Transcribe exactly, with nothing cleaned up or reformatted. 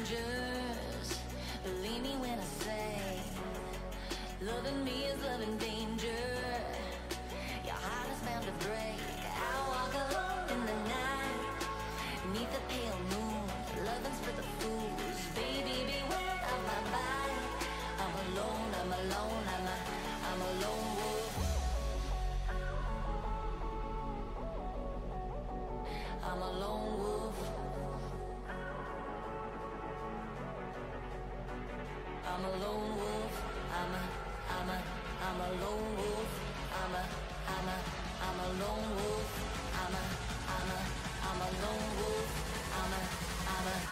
strangers. Believe me when I say, loving me is loving danger. Your heart is bound to break. I walk alone in the night, neath the pale moon, loving's for the fools. Baby, beware of my bite. I'm alone, I'm alone, I'm a, I'm a lone wolf. I'm a lone wolf. I'm a lone wolf. I'm a, I'm a, I'm a lone wolf. I'm a, I'm a, I'm a lone wolf. I'm a, I'm a, I'm a lone wolf. I'm a, I'm a